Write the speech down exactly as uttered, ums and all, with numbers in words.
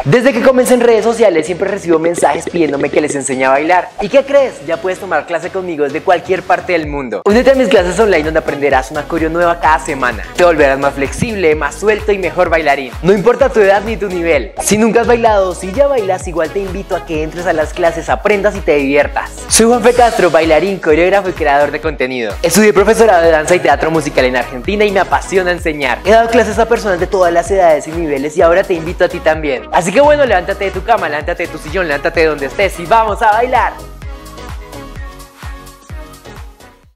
Desde que comencé en redes sociales siempre recibo mensajes pidiéndome que les enseñe a bailar. ¿Y qué crees? Ya puedes tomar clase conmigo desde cualquier parte del mundo. Únete a mis clases online donde aprenderás una coreo nueva cada semana. Te volverás más flexible, más suelto y mejor bailarín. No importa tu edad ni tu nivel. Si nunca has bailado o si ya bailas, igual te invito a que entres a las clases, aprendas y te diviertas. Soy Juanfe Castro, bailarín, coreógrafo y creador de contenido. Estudié profesorado de danza y teatro musical en Argentina y me apasiona enseñar. He dado clases a personas de todas las edades y niveles y ahora te invito a ti también. Así que bueno, levántate de tu cama, levántate de tu sillón, levántate de donde estés y vamos a bailar.